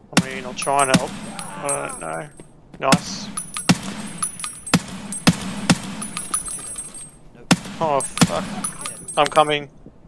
I mean, I'll try and help. I don't know. Nice. Oh fuck. I'm coming.